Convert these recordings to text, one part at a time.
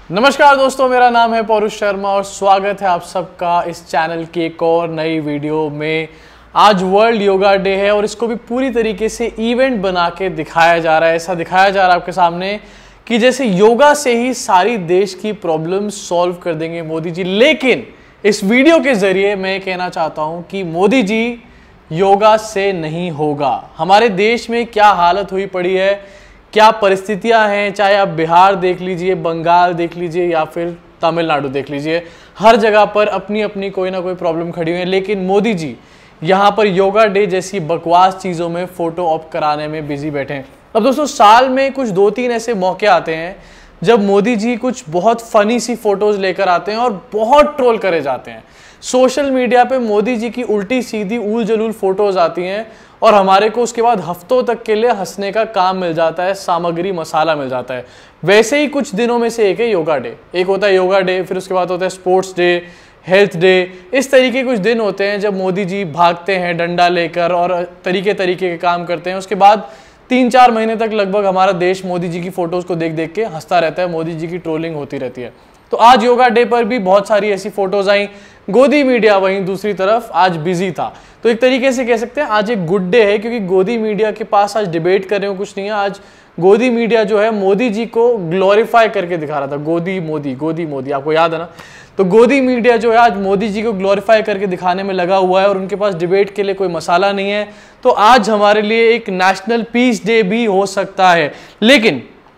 नमस्कार दोस्तों, मेरा नाम है पौरुष शर्मा और स्वागत है आप सबका इस चैनल की एक और नई वीडियो में। आज वर्ल्ड योगा डे है और इसको भी पूरी तरीके से इवेंट बना के दिखाया जा रहा है। ऐसा दिखाया जा रहा है आपके सामने कि जैसे योगा से ही सारी देश की प्रॉब्लम सॉल्व कर देंगे मोदी जी। लेकिन इस वीडियो के जरिए मैं कहना चाहता हूं कि मोदी जी योगा से नहीं होगा। हमारे देश में क्या हालत हुई पड़ी है, क्या परिस्थितियां हैं, चाहे आप बिहार देख लीजिए, बंगाल देख लीजिए या फिर तमिलनाडु देख लीजिए, हर जगह पर अपनी अपनी कोई ना कोई प्रॉब्लम खड़ी हुई है। लेकिन मोदी जी यहाँ पर योगा डे जैसी बकवास चीज़ों में फोटो ऑप कराने में बिजी बैठे हैं। अब दोस्तों, साल में कुछ 2-3 ऐसे मौके आते हैं जब मोदी जी कुछ बहुत फनी सी फोटोज लेकर आते हैं और बहुत ट्रोल करे जाते हैं। सोशल मीडिया पे मोदी जी की उल्टी सीधी ऊल जलूल फोटोज आती हैं और हमारे को उसके बाद हफ्तों तक के लिए हंसने का काम मिल जाता है, सामग्री मसाला मिल जाता है। वैसे ही कुछ दिनों में से एक है योगा डे। एक होता है योगा डे, फिर उसके बाद होता है स्पोर्ट्स डे, हेल्थ डे। इस तरीके कुछ दिन होते हैं जब मोदी जी भागते हैं डंडा लेकर और तरीके तरीके के काम करते हैं। उसके बाद 3-4 महीने तक लगभग हमारा देश मोदी जी की फोटोज को देख देख के हंसता रहता है, मोदी जी की ट्रोलिंग होती रहती है। तो आज योगा डे पर भी बहुत सारी ऐसी फोटोज आई। गोदी मीडिया वहीं दूसरी तरफ आज बिजी था। तो एक तरीके से कह सकते हैं आज एक गुड डे है, क्योंकि गोदी मीडिया के पास आज डिबेट करने को कुछ नहीं है। आज गोदी मीडिया जो है मोदी जी को ग्लोरीफाई करके दिखा रहा था। गोदी मोदी आपको याद है ना। तो गोदी मीडिया जो है आज मोदी जी को ग्लोरीफाई करके दिखाने में लगा हुआ है और उनके पास डिबेट के लिए कोई मसाला नहीं है। तो आज हमारे लिए एक नेशनल पीस डे भी हो सकता है। लेकिन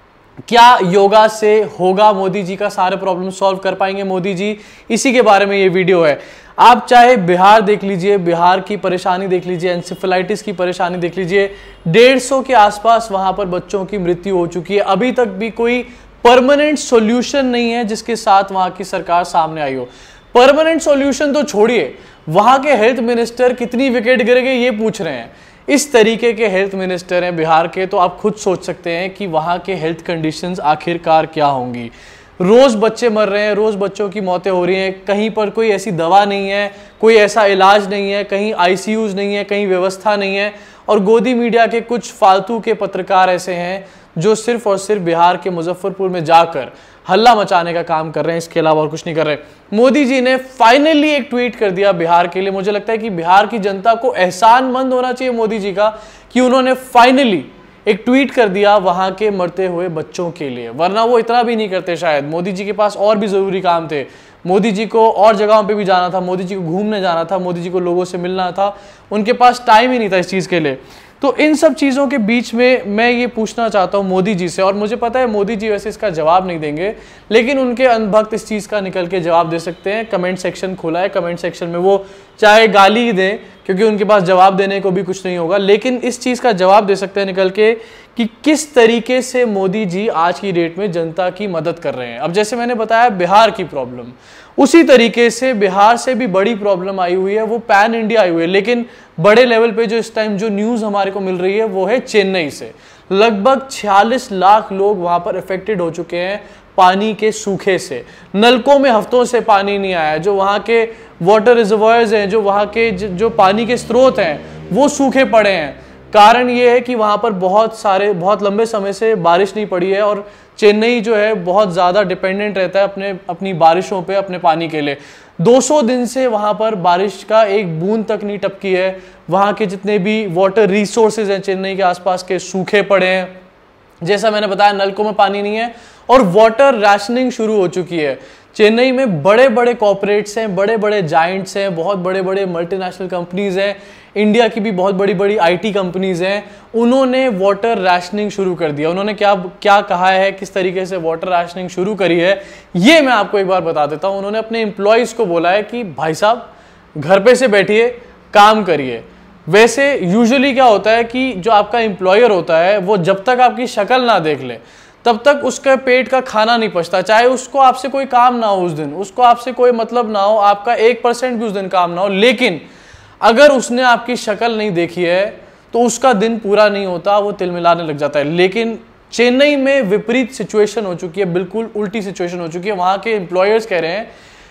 क्या योगा से होगा मोदी जी का सारे प्रॉब्लम सॉल्व कर पाएंगे मोदी जी? इसी के बारे में ये वीडियो है। आप चाहे बिहार देख लीजिए, बिहार की परेशानी देख लीजिए, एंसेफेलाइटिस की परेशानी देख लीजिए। 150 के आसपास वहां पर बच्चों की मृत्यु हो चुकी है। अभी तक भी कोई परमानेंट सॉल्यूशन नहीं है जिसके साथ वहां की सरकार सामने आई हो। परमानेंट सॉल्यूशन तो छोड़िए, वहां के हेल्थ मिनिस्टर कितनी विकेट गिरेंगे ये पूछ रहे हैं। इस तरीके के हेल्थ मिनिस्टर हैं बिहार के, तो आप खुद सोच सकते हैं कि वहां के हेल्थ कंडीशंस आखिरकार क्या होंगी। रोज बच्चे मर रहे हैं, रोज बच्चों की मौतें हो रही हैं, कहीं पर कोई ऐसी दवा नहीं है, कोई ऐसा इलाज नहीं है, कहीं आईसीयूज नहीं है, कहीं व्यवस्था नहीं है। और गोदी मीडिया के कुछ फालतू के पत्रकार ऐसे हैं जो सिर्फ और सिर्फ बिहार के मुजफ्फरपुर में जाकर हल्ला मचाने का काम कर रहे हैं, इसके अलावा और कुछ नहीं कर रहे। मोदी जी ने फाइनली एक ट्वीट कर दिया बिहार के लिए। मुझे लगता है कि बिहार की जनता को एहसानमंद होना चाहिए मोदी जी का कि उन्होंने फाइनली एक ट्वीट कर दिया वहां के मरते हुए बच्चों के लिए, वरना वो इतना भी नहीं करते शायद। मोदी जी के पास और भी जरूरी काम थे, मोदी जी को और जगहों पे भी जाना था, मोदी जी को घूमने जाना था, मोदी जी को लोगों से मिलना था, उनके पास टाइम ही नहीं था इस चीज के लिए। तो इन सब चीज़ों के बीच में मैं ये पूछना चाहता हूँ मोदी जी से, और मुझे पता है मोदी जी वैसे इसका जवाब नहीं देंगे, लेकिन उनके अंधभक्त इस चीज़ का निकल के जवाब दे सकते हैं। कमेंट सेक्शन खुला है, कमेंट सेक्शन में वो चाहे गाली ही दें क्योंकि उनके पास जवाब देने को भी कुछ नहीं होगा, लेकिन इस चीज़ का जवाब दे सकते हैं निकल के कि किस तरीके से मोदी जी आज की डेट में जनता की मदद कर रहे हैं। अब जैसे मैंने बताया बिहार की प्रॉब्लम, उसी तरीके से बिहार से भी बड़ी प्रॉब्लम आई हुई है, वो पैन इंडिया आई हुई है। लेकिन बड़े लेवल पे जो इस टाइम जो न्यूज़ हमारे को मिल रही है वो है चेन्नई से। लगभग 46 लाख लोग वहां पर अफेक्टेड हो चुके हैं पानी के सूखे से। नलकों में हफ्तों से पानी नहीं आया, जो वहाँ के वाटर रिजर्वायर्स हैं, जो वहाँ के जो पानी के स्रोत हैं वो सूखे पड़े हैं। कारण ये है कि वहाँ पर बहुत लंबे समय से बारिश नहीं पड़ी है और चेन्नई जो है बहुत ज़्यादा डिपेंडेंट रहता है अपनी बारिशों पे, अपने पानी के लिए। 200 दिन से वहाँ पर बारिश का एक बूंद तक नहीं टपकी है। वहाँ के जितने भी वाटर रिसोर्सेज हैं चेन्नई के आसपास के सूखे पड़े हैं। जैसा मैंने बताया नलकों में पानी नहीं है और वाटर राशनिंग शुरू हो चुकी है। चेन्नई में बड़े बड़े कॉर्पोरेट्स हैं, बड़े बड़े जाइंट्स हैं, बहुत बड़े बड़े मल्टीनेशनल कंपनीज हैं, इंडिया की भी बहुत बड़ी बड़ी आईटी कंपनीज हैं। उन्होंने वाटर राशनिंग शुरू कर दिया। उन्होंने क्या कहा है, किस तरीके से वाटर राशनिंग शुरू करी है, ये मैं आपको एक बार बता देता हूँ। उन्होंने अपने एम्प्लॉयज़ को बोला है कि भाई साहब घर पे से बैठिए, काम करिए। वैसे यूजुअली क्या होता है कि जो आपका एम्प्लॉयर होता है वो जब तक आपकी शक्ल ना देख ले तब तक उसके पेट का खाना नहीं पचता। चाहे उसको आपसे कोई काम ना हो उस दिन, उसको आपसे कोई मतलब ना हो, आपका 1% भी उस दिन काम ना हो, लेकिन अगर उसने आपकी शक्ल नहीं देखी है तो उसका दिन पूरा नहीं होता, वो तिलमिलाने लग जाता है। लेकिन चेन्नई में विपरीत सिचुएशन हो चुकी है, बिल्कुल उल्टी सिचुएशन हो चुकी है। वहाँ के एम्प्लॉयर्स कह रहे हैं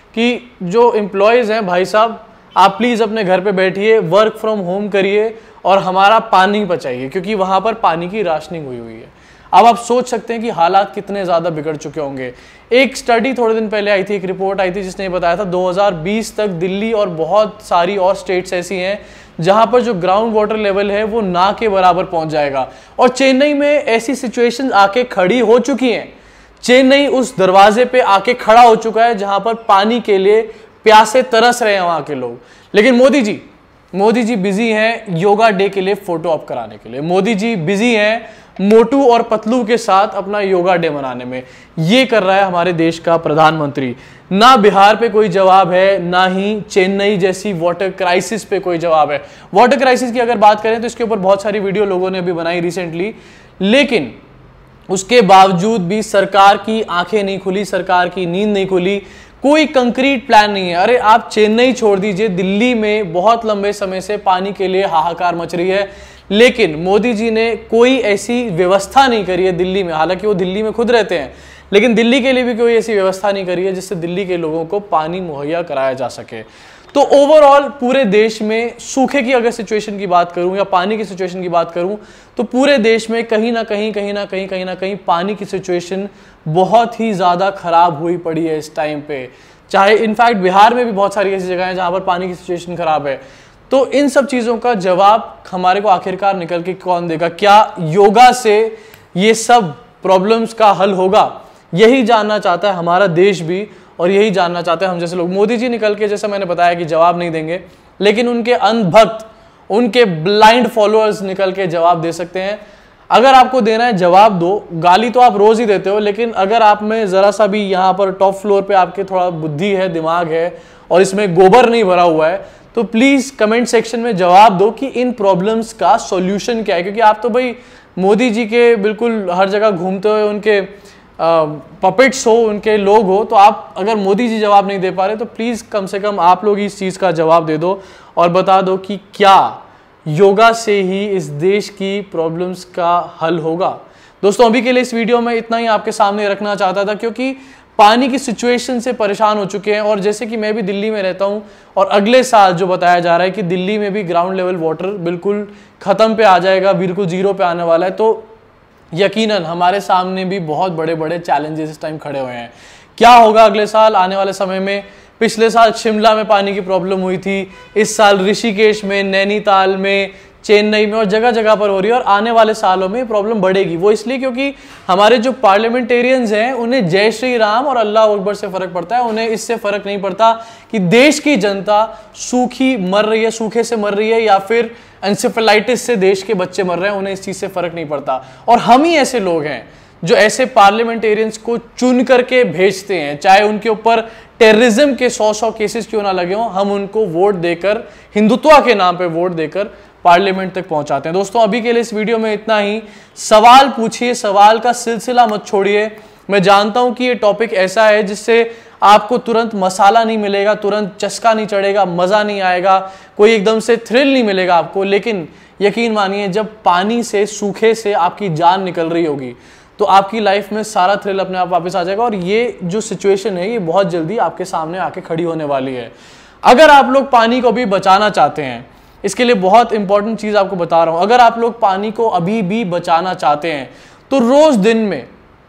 कि जो एम्प्लॉयज़ हैं भाई साहब आप प्लीज़ अपने घर पे बैठिए, वर्क फ्रॉम होम करिए और हमारा पानी बचाइए, क्योंकि वहाँ पर पानी की राशनिंग हुई है। अब आप सोच सकते हैं कि हालात कितने ज़्यादा बिगड़ चुके होंगे। एक स्टडी थोड़े दिन पहले आई थी, एक रिपोर्ट आई थी जिसने बताया था 2020 तक दिल्ली और बहुत सारी और स्टेट्स ऐसी हैं जहां पर जो ग्राउंड वाटर लेवल है वो ना के बराबर पहुंच जाएगा। और चेन्नई में ऐसी सिचुएशन आके खड़ी हो चुकी हैं। चेन्नई उस दरवाजे पे आके खड़ा हो चुका है जहां पर पानी के लिए प्यासे तरस रहे हैं वहां के लोग। लेकिन मोदी जी बिजी हैं योगा डे के लिए फोटो अप कराने के लिए। मोदी जी बिजी हैं मोटू और पतलू के साथ अपना योगा डे मनाने में। ये कर रहा है हमारे देश का प्रधानमंत्री। ना बिहार पे कोई जवाब है, ना ही चेन्नई जैसी वाटर क्राइसिस पे कोई जवाब है। वाटर क्राइसिस की अगर बात करें तो इसके ऊपर बहुत सारी वीडियो लोगों ने अभी बनाई रिसेंटली, लेकिन उसके बावजूद भी सरकार की आंखें नहीं खुली, सरकार की नींद नहीं खुली, कोई कंक्रीट प्लान नहीं है। अरे आप चेन्नई छोड़ दीजिए, दिल्ली में बहुत लंबे समय से पानी के लिए हाहाकार मच रही है, लेकिन मोदी जी ने कोई ऐसी व्यवस्था नहीं करी है दिल्ली में। हालांकि वो दिल्ली में खुद रहते हैं, लेकिन दिल्ली के लिए भी कोई ऐसी व्यवस्था नहीं करी है जिससे दिल्ली के लोगों को पानी मुहैया कराया जा सके। तो ओवरऑल पूरे देश में सूखे की अगर सिचुएशन की बात करूं या पानी की सिचुएशन की बात करूं तो पूरे देश में कहीं ना कहीं पानी की सिचुएशन बहुत ही ज़्यादा खराब हुई पड़ी है इस टाइम पे। चाहे इनफैक्ट बिहार में भी बहुत सारी ऐसी जगह हैं जहां पर पानी की सिचुएशन खराब है। तो इन सब चीज़ों का जवाब हमारे को आखिरकार निकल के कौन देगा? क्या योगा से ये सब प्रॉब्लम्स का हल होगा? यही जानना चाहता है हमारा देश भी, और यही जानना चाहते हैं हम जैसे लोग। मोदी जी निकल के, जैसा मैंने बताया, कि जवाब नहीं देंगे, लेकिन उनके अंधभक्त, उनके ब्लाइंड फॉलोअर्स निकल के जवाब दे सकते हैं। अगर आपको देना है जवाब दो, गाली तो आप रोज ही देते हो, लेकिन अगर आप में जरा सा भी यहाँ पर टॉप फ्लोर पे आपके थोड़ा बुद्धि है, दिमाग है और इसमें गोबर नहीं भरा हुआ है, तो प्लीज कमेंट सेक्शन में जवाब दो कि इन प्रॉब्लम्स का सॉल्यूशन क्या है। क्योंकि आप तो भाई मोदी जी के बिल्कुल हर जगह घूमते हुए उनके पपेट्स हो, उनके लोग हो, तो आप अगर मोदी जी जवाब नहीं दे पा रहे तो प्लीज कम से कम आप लोग इस चीज का जवाब दे दो और बता दो कि क्या योगा से ही इस देश की प्रॉब्लम्स का हल होगा। दोस्तों अभी के लिए इस वीडियो में इतना ही आपके सामने रखना चाहता था, क्योंकि पानी की सिचुएशन से परेशान हो चुके हैं। और जैसे कि मैं भी दिल्ली में रहता हूं और अगले साल जो बताया जा रहा है कि दिल्ली में भी ग्राउंड लेवल वाटर बिल्कुल खत्म पे आ जाएगा, बिल्कुल जीरो पे आने वाला है, तो यकीनन हमारे सामने भी बहुत बड़े बड़े चैलेंजेस इस टाइम खड़े हुए हैं। क्या होगा अगले साल, आने वाले समय में? पिछले साल शिमला में पानी की प्रॉब्लम हुई थी, इस साल ऋषिकेश में, नैनीताल में, चेन्नई में और जगह जगह पर हो रही है। और आने वाले सालों में प्रॉब्लम बढ़ेगी। वो इसलिए क्योंकि हमारे जो पार्लियामेंटेरियंस हैं उन्हें जय श्री राम और अल्लाह अकबर से फर्क पड़ता है। उन्हें इससे फर्क नहीं पड़ता कि देश की जनता सूखी मर रही है, सूखे से मर रही है, या फिर एंसेफेलाइटिस से देश के बच्चे मर रहे हैं। उन्हें इस चीज से फर्क नहीं पड़ता। और हम ही ऐसे लोग हैं जो ऐसे पार्लियामेंटेरियंस को चुन करके भेजते हैं, चाहे उनके ऊपर टेररिज्म के 100 केसेस क्यों ना लगे हों, हम उनको वोट देकर, हिंदुत्व के नाम पे वोट देकर पार्लियामेंट तक पहुंचाते हैं। दोस्तों अभी के लिए इस वीडियो में इतना ही। सवाल पूछिए, सवाल का सिलसिला मत छोड़िए। मैं जानता हूं कि ये टॉपिक ऐसा है जिससे आपको तुरंत मसाला नहीं मिलेगा, तुरंत चस्का नहीं चढ़ेगा, मजा नहीं आएगा, कोई एकदम से थ्रिल नहीं मिलेगा आपको। लेकिन यकीन मानिए, जब पानी से, सूखे से आपकी जान निकल रही होगी तो आपकी लाइफ में सारा थ्रिल अपने आप वापस आ जाएगा। और ये जो सिचुएशन है ये बहुत जल्दी आपके सामने आके खड़ी होने वाली है। अगर आप लोग पानी को भी बचाना चाहते हैं, इसके लिए बहुत इंपॉर्टेंट चीज आपको बता रहा हूं, अगर आप लोग पानी को अभी भी बचाना चाहते हैं तो रोज दिन में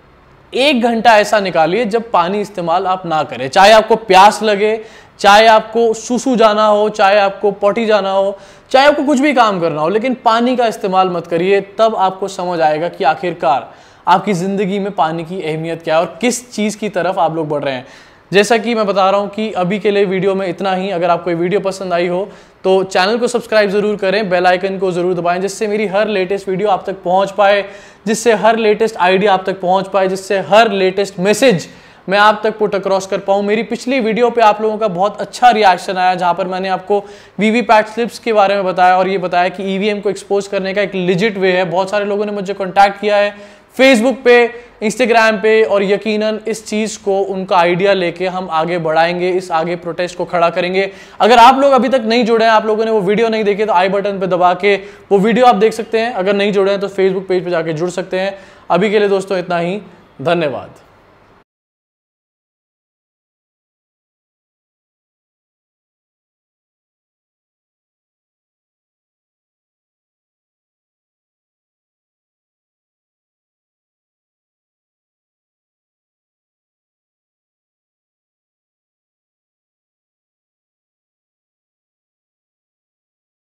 1 घंटा ऐसा निकालिए जब पानी इस्तेमाल आप ना करें। चाहे आपको प्यास लगे, चाहे आपको सुसु जाना हो, चाहे आपको पॉटी जाना हो, चाहे आपको कुछ भी काम करना हो, लेकिन पानी का इस्तेमाल मत करिए। तब आपको समझ आएगा कि आखिरकार आपकी जिंदगी में पानी की अहमियत क्या है और किस चीज की तरफ आप लोग बढ़ रहे हैं। जैसा कि मैं बता रहा हूं कि अभी के लिए वीडियो में इतना ही। अगर आपको ये वीडियो पसंद आई हो तो चैनल को सब्सक्राइब जरूर करें, बेल आइकन को जरूर दबाएं, जिससे मेरी हर लेटेस्ट वीडियो आप तक पहुंच पाए, जिससे हर लेटेस्ट आइडिया आप तक पहुंच पाए, जिससे हर लेटेस्ट मैसेज मैं आप तक पुट अक्रॉस कर पाऊं। मेरी पिछली वीडियो पे आप लोगों का बहुत अच्छा रिएक्शन आया, जहां पर मैंने आपको वीवीपैट स्लिप्स के बारे में बताया और ये बताया कि ईवीएम को एक्सपोज करने का एक लिजिट वे है। बहुत सारे लोगों ने मुझे कॉन्टैक्ट किया है फेसबुक पे, इंस्टाग्राम पे, और यकीनन इस चीज को, उनका आइडिया लेके हम आगे बढ़ाएंगे, इस आगे प्रोटेस्ट को खड़ा करेंगे। अगर आप लोग अभी तक नहीं जुड़े हैं, आप लोगों ने वो वीडियो नहीं देखी, तो आई बटन पे दबा के वो वीडियो आप देख सकते हैं। अगर नहीं जुड़े हैं तो फेसबुक पेज पे जाके जुड़ सकते हैं। अभी के लिए दोस्तों इतना ही, धन्यवाद।